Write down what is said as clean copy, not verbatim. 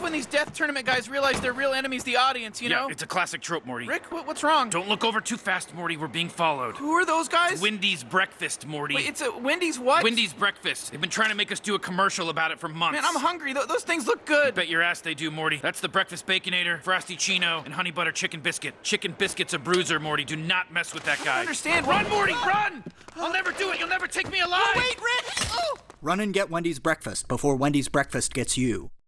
love when these death tournament guys realize their real enemy's the audience, you know? Yeah, it's a classic trope, Morty. Rick, what's wrong? Don't look over too fast, Morty. We're being followed. Who are those guys? It's Wendy's breakfast, Morty. Wait, it's a Wendy's what? Wendy's breakfast. They've been trying to make us do a commercial about it for months. Man, I'm hungry. Those things look good. Bet your ass they do, Morty. That's the breakfast baconator, frosty chino, and honey butter chicken biscuit. Chicken biscuit's a bruiser, Morty. Do not mess with that guy. I don't understand. Run, Morty, run! I'll never do it. You'll never take me alive. Oh, wait, Rick! Oh! Run and get Wendy's breakfast before Wendy's breakfast gets you.